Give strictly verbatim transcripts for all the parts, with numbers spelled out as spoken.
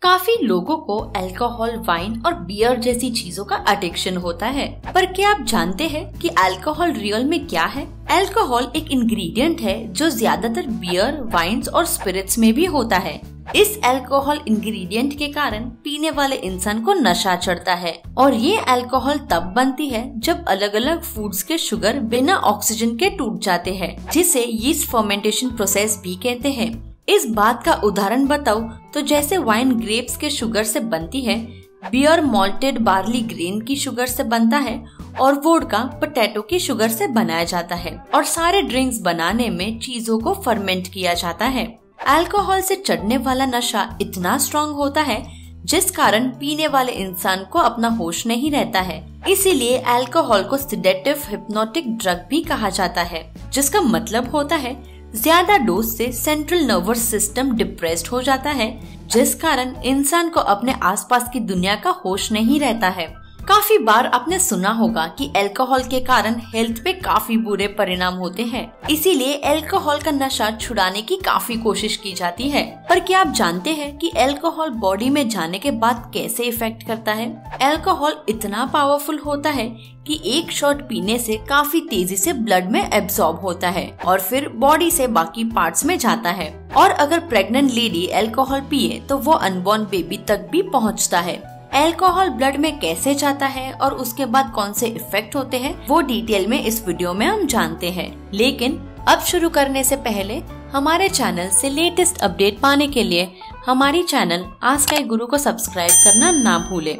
काफी लोगों को अल्कोहल, वाइन और बियर जैसी चीजों का एडिक्शन होता है, पर क्या आप जानते हैं कि अल्कोहल रियल में क्या है? अल्कोहल एक इंग्रेडिएंट है जो ज्यादातर बियर, वाइन्स और स्पिरिट्स में भी होता है। इस अल्कोहल इंग्रेडिएंट के कारण पीने वाले इंसान को नशा चढ़ता है और ये अल्कोहल तब बनती है जब अलग अलग फूड्स के शुगर बिना ऑक्सीजन के टूट जाते हैं, जिसे यीस्ट फर्मेंटेशन प्रोसेस भी कहते हैं। इस बात का उदाहरण बताऊं तो जैसे वाइन ग्रेप्स के शुगर से बनती है, बियर मॉल्टेड बार्ली ग्रेन की शुगर से बनता है और वोडका पोटैटो की शुगर से बनाया जाता है। और सारे ड्रिंक्स बनाने में चीजों को फर्मेंट किया जाता है। अल्कोहल से चढ़ने वाला नशा इतना स्ट्रॉन्ग होता है जिस कारण पीने वाले इंसान को अपना होश नहीं रहता है। इसीलिए अल्कोहल को सिडेटिव हिप्नोटिक ड्रग भी कहा जाता है, जिसका मतलब होता है ज्यादा डोज से सेंट्रल नर्वस सिस्टम डिप्रेस्ड हो जाता है, जिस कारण इंसान को अपने आसपास की दुनिया का होश नहीं रहता है। काफी बार आपने सुना होगा कि अल्कोहल के कारण हेल्थ पे काफी बुरे परिणाम होते हैं, इसीलिए अल्कोहल का नशा छुड़ाने की काफी कोशिश की जाती है। पर क्या आप जानते हैं कि अल्कोहल बॉडी में जाने के बाद कैसे इफेक्ट करता है? अल्कोहल इतना पावरफुल होता है कि एक शॉट पीने से काफी तेजी से ब्लड में एब्सॉर्ब होता है और फिर बॉडी से बाकी पार्ट्स में जाता है। और अगर प्रेग्नेंट लेडी अल्कोहल पिए तो वो अनबॉर्न बेबी तक भी पहुँचता है। अल्कोहल ब्लड में कैसे जाता है और उसके बाद कौन से इफेक्ट होते हैं, वो डिटेल में इस वीडियो में हम जानते हैं। लेकिन अब शुरू करने से पहले हमारे चैनल से लेटेस्ट अपडेट पाने के लिए हमारी चैनल आस्क आई गुरु को सब्सक्राइब करना ना भूलें।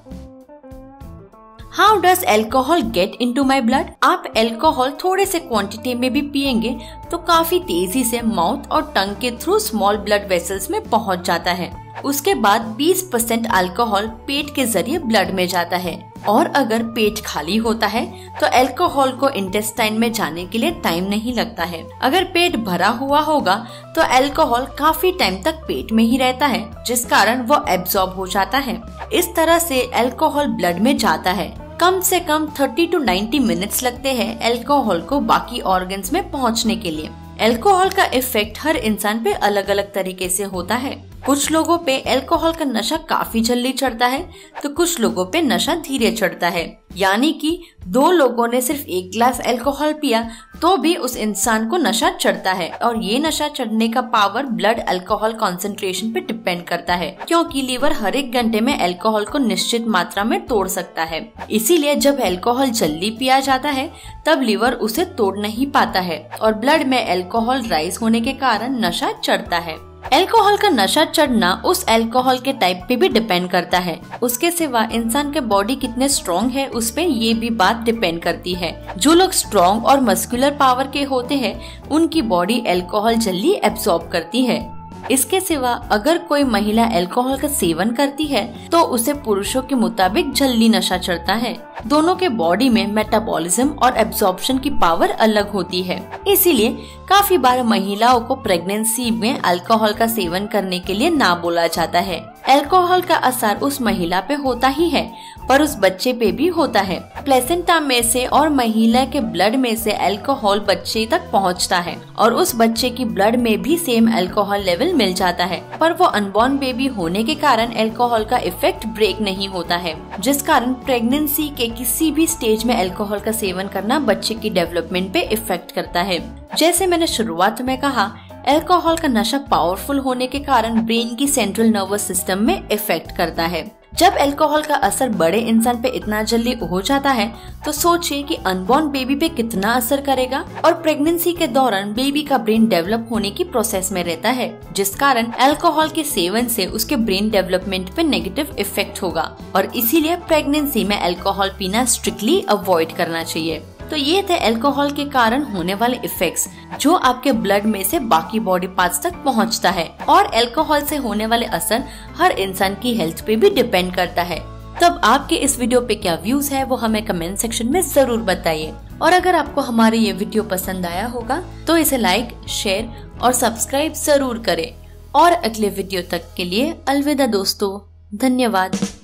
How does alcohol get into my blood? आप अल्कोहल थोड़े से क्वांटिटी में भी पिएंगे तो काफी तेजी से माउथ और टंग के थ्रू स्मॉल ब्लड वेसल्स में पहुंच जाता है। उसके बाद बीस परसेंट अल्कोहल पेट के जरिए ब्लड में जाता है और अगर पेट खाली होता है तो अल्कोहल को इंटेस्टाइन में जाने के लिए टाइम नहीं लगता है। अगर पेट भरा हुआ होगा तो अल्कोहल काफी टाइम तक पेट में ही रहता है, जिस कारण वो एब्सॉर्ब हो जाता है। इस तरह से अल्कोहल ब्लड में जाता है। कम से कम तीस टू नब्बे मिनट्स लगते हैं अल्कोहल को बाकी ऑर्गन्स में पहुंचने के लिए। अल्कोहल का इफेक्ट हर इंसान पे अलग अलग तरीके से होता है। कुछ लोगों पे अल्कोहल का नशा काफी जल्दी चढ़ता है तो कुछ लोगों पे नशा धीरे चढ़ता है। यानी कि दो लोगों ने सिर्फ एक ग्लास अल्कोहल पिया तो भी उस इंसान को नशा चढ़ता है और ये नशा चढ़ने का पावर ब्लड अल्कोहल कॉन्सेंट्रेशन पे डिपेंड करता है, क्योंकि लीवर हर एक घंटे में अल्कोहल को निश्चित मात्रा में तोड़ सकता है। इसीलिए जब अल्कोहल जल्दी पिया जाता है तब लीवर उसे तोड़ नहीं पाता है और ब्लड में अल्कोहल राइज होने के कारण नशा चढ़ता है। अल्कोहल का नशा चढ़ना उस अल्कोहल के टाइप पे भी डिपेंड करता है। उसके सिवा इंसान के बॉडी कितने स्ट्रॉन्ग है उस पे ये भी बात डिपेंड करती है। जो लोग स्ट्रॉन्ग और मस्कुलर पावर के होते हैं उनकी बॉडी अल्कोहल जल्दी एब्सॉर्ब करती है। इसके सिवा अगर कोई महिला अल्कोहल का सेवन करती है तो उसे पुरुषों के मुताबिक जल्दी नशा चढ़ता है। दोनों के बॉडी में मेटाबॉलिज्म और एब्जॉर्प्शन की पावर अलग होती है। इसीलिए काफी बार महिलाओं को प्रेगनेंसी में अल्कोहल का सेवन करने के लिए ना बोला जाता है। अल्कोहल का असर उस महिला पे होता ही है पर उस बच्चे पे भी होता है। प्लेसेंटा में से और महिला के ब्लड में से अल्कोहल बच्चे तक पहुंचता है और उस बच्चे की ब्लड में भी सेम अल्कोहल लेवल मिल जाता है, पर वो अनबॉर्न बेबी होने के कारण अल्कोहल का इफेक्ट ब्रेक नहीं होता है, जिस कारण प्रेगनेंसी के किसी भी स्टेज में अल्कोहल का सेवन करना बच्चे की डेवलपमेंट पे इफेक्ट करता है। जैसे मैंने शुरुआत में कहा, अल्कोहल का नशा पावरफुल होने के कारण ब्रेन की सेंट्रल नर्वस सिस्टम में इफेक्ट करता है। जब अल्कोहल का असर बड़े इंसान पे इतना जल्दी हो जाता है तो सोचिए कि अनबॉर्न बेबी पे कितना असर करेगा। और प्रेगनेंसी के दौरान बेबी का ब्रेन डेवलप होने की प्रोसेस में रहता है, जिस कारण अल्कोहल के सेवन से उसके ब्रेन डेवलपमेंट पे नेगेटिव इफेक्ट होगा और इसीलिए प्रेगनेंसी में अल्कोहल पीना स्ट्रिक्टली अवॉइड करना चाहिए। तो ये थे अल्कोहल के कारण होने वाले इफेक्ट्स जो आपके ब्लड में से बाकी बॉडी पार्ट्स तक पहुंचता है। और अल्कोहल से होने वाले असर हर इंसान की हेल्थ पे भी डिपेंड करता है। तब आपके इस वीडियो पे क्या व्यूज है वो हमें कमेंट सेक्शन में जरूर बताइए। और अगर आपको हमारे ये वीडियो पसंद आया होगा तो इसे लाइक, शेयर और सब्सक्राइब जरूर करें। और अगले वीडियो तक के लिए अलविदा दोस्तों, धन्यवाद।